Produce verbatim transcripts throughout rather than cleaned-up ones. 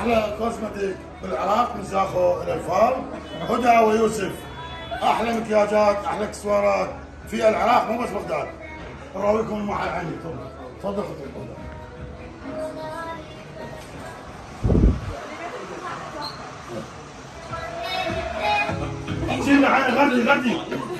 احلى كوزمتيك بالعراق من زاخو الى الفار. هدى ويوسف احلى مكياجات احلى اكسسوارات في العراق مو بس بغداد. نراويكم المحل عني. تفضل تفضل خطوط هدى. احكيلنا عن غدي غدي.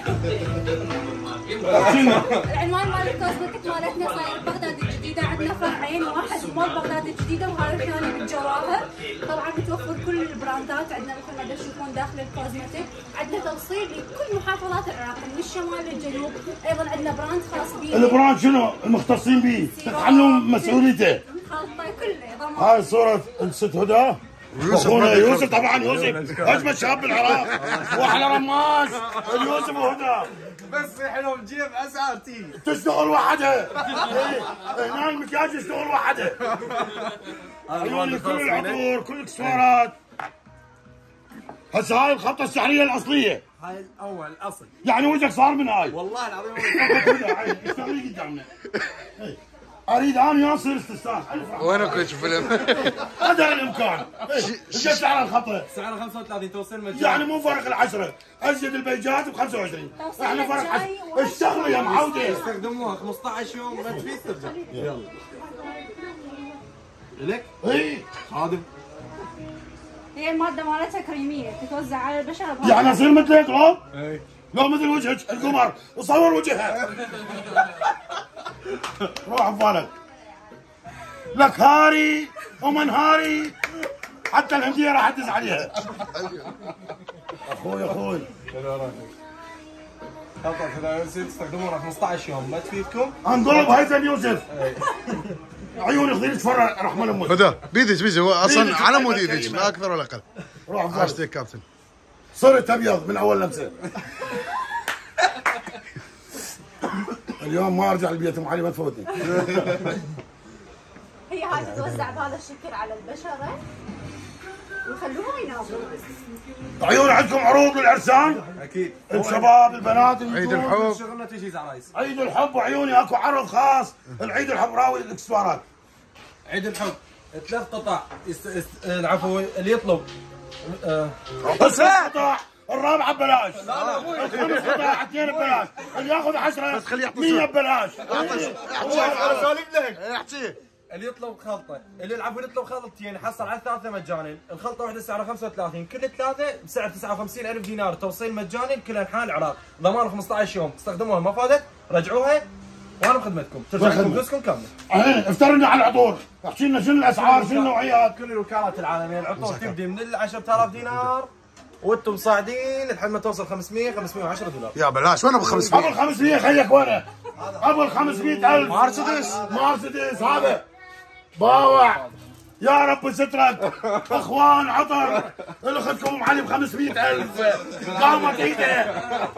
العنوان مال الكوزمتيك مالتنا صاير بغداد الجديدة، عندنا فرعين، واحد بمول بغداد الجديدة وهذا الثاني بالجواهر. طبعا متوفر كل البراندات عندنا مثل ما تشوفون داخل الكوزمتيك، عندنا توصيل لكل محافظات العراق من الشمال للجنوب، ايضا عندنا براند خاص به. البراند شنو المختصين به؟ تتحملون مسؤوليته. خالطة كله. هاي صورة الست هدى اخونا يوسف. طبعا يوسف اجمل شاب بالعراق واحلى رماش اليوسف وهدى. بس حلو بجيب اسعار تي تشتغل وحدها. هنا المكياج يشتغل وحدها. عيوني كل العطور كل الاكسسوارات. هسه هاي الخطه السحريه الاصليه. هاي الاول الاصل. يعني وجهك صار من هاي. والله العظيم اشتغلي قدامنا. اريد انا يصير استاذ. وينك تشوف فيلم؟ قدر الامكان. ايش سعر الخطه؟ سعرها خمسة وثلاثين توصيل مجاني. يعني مو فرق العشره، ازيد البيجات ب خمسة وعشرين. احنا فرق عشرة. اشتغلوا يا معوده. استخدموها خمسة عشر يوم ما تفيد ترجع. يلا. لك؟ اي خادم. هي المادة مالتها كريمية تتوزع على البشرة. يعني اصير مثلك لو؟ اي لو مثل وجهك القمر وصور وجهها. روح ببالك. لك هاري ومنهاري حتى الهنديه راح تدز عليها. اخوي اخوي خطأ كذا تستخدمونها خمسة عشر يوم ما تفيدكم. انقلب هيثم يوسف. عيوني خذي تفرع رحمه امك. هدى بيدج بيدج هو اصلا على مود يدج لا اكثر ولا اقل. روح ببالك. هاشتاج كابتن. صرت ابيض من اول لمسه. اليوم ما ارجع البيت ام علي ما تفوتني. هي هاي تتوزع بهذا الشكل على البشرة ويخلوها ينامون. عيون عندكم عروض للعرسان؟ اكيد. الشباب البنات عيد الحب. شغلنا تجهيز عرايس. عيد الحب وعيوني اكو عرض خاص العيد الحب راوي الاكسسوارات. عيد الحب ثلاث قطع است... است... العفو اللي يطلب آه. بس قطع الرابعه ببلاش. لا لا ابوي الخمس قطع اثنين ببلاش. اللي ياخذ عشرة بس خليه يعطي مية ببلاش. احكي اللي يطلب خلطه اللي العفو يطلب خلطتين يحصل على الثالثه مجانا. الخلطه واحده سعرها خمسة وثلاثين، كل الثلاثه بسعر تسعة وخمسين ألف دينار، توصيل مجاني لكل انحاء العراق، ضمان خمسة عشر يوم. استخدموها ما فادت رجعوها وانا بخدمتكم، ترجع لكم فلوسكم كامله. ايه افترضنا على العطور، احكي لنا شنو الاسعار شنو النوعيات. كل الوكالات العالميه العطور تبدي من ال عشرة آلاف دينار وانتم صاعدين لحد ما توصل خمسمية خمسمية وعشرة دولار. يا بلاش وين ابو خمسمية؟ ابو ال خمسمية خليك وين؟ ابو ال خمسمية ألف مرسيدس مرسيدس هذا باوع. يا رب سترك اخوان عطر اللي اخذكم ام علي ب خمسمية ألف قامت ايده.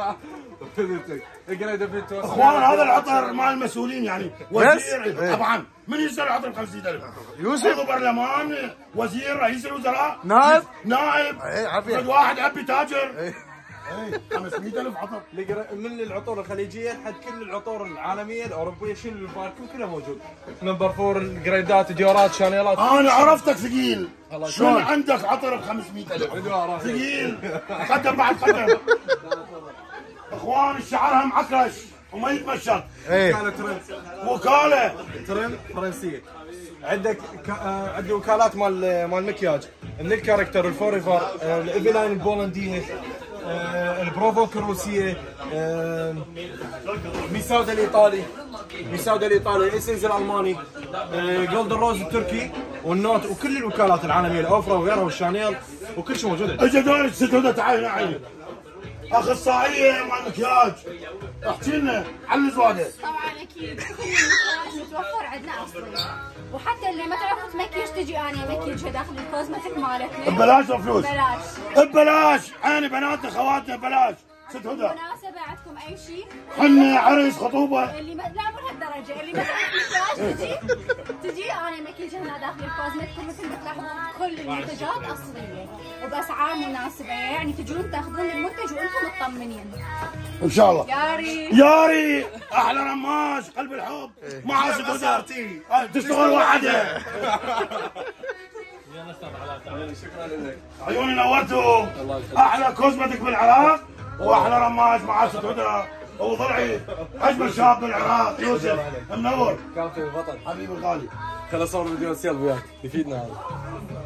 اخوان هذا العطر مال المسؤولين يعني وزير طبعا من يشتري العطر ب خمسمية ألف؟ يوسف عضو برلمان وزير رئيس الوزراء نائب نائب اي عافيه واحد ابي تاجر. اي خمسمية ألف عطر من العطور الخليجيه لحد كل العطور العالميه الاوروبيه شنو اللي ببالكم كله موجود. نمبر فور الجريدات ديورات شانيلات. انا عرفتك ثقيل. شلون عندك عطر ب خمسمية ألف؟ ثقيل قدم بعد قدم. اخوان الشعرها معكرش وما يتمشط. ايه وكاله ترند فرنسيه. عندك ك... آه... عندي وكالات مال مال مكياج من الكاركتر الفوريفر آه... الايفيلاين البولنديه آه... البروفوك الروسيه آه... ميساودا الايطالي ميساودا الايطالي الايسنز الالماني آه... جولدن روز التركي والنوت وكل الوكالات العالميه الاوفرا وغيرها والشانيل وكل شيء موجود. اجى دورك ست هدى تعالي عيني اخصائيه مال مكياج احكي لنا عن الزواده. طبعا اكيد كل المكياج متوفر عندنا اصلي، وحتى اللي ما تعرف تمكيج تجي انا امكيجها داخل الكوزمتيك مالتنا ببلاش وفلوس؟ ببلاش ببلاش. عيني بناتنا خواتنا ببلاش. ست هدى مناسبة عندكم اي شيء حنا عرس خطوبه اللي ما لا مو لهالدرجه اللي ما تعرف مكياج تجي تجي انا مكيج هنا داخل الكوزمتيك مثل ما تلاحظون كل المنتجات اصليه وباسعار مناسبه، يعني تجون تاخذون المنتج وانتم مطمنين ان شاء الله. ياري ياري احلى رماش قلب الحب مع ست هدى تشتغل وحده. شكرا لك. عيوني نورتوا. احلى كوزمتك بالعراق واحلى رماج مع عاشت هدى وضلعي اجمل شاب بالعراق يوسف منور. كافي البطل حبيبي الغالي. خل اصور فيديو سيل وياك يفيدنا هذا.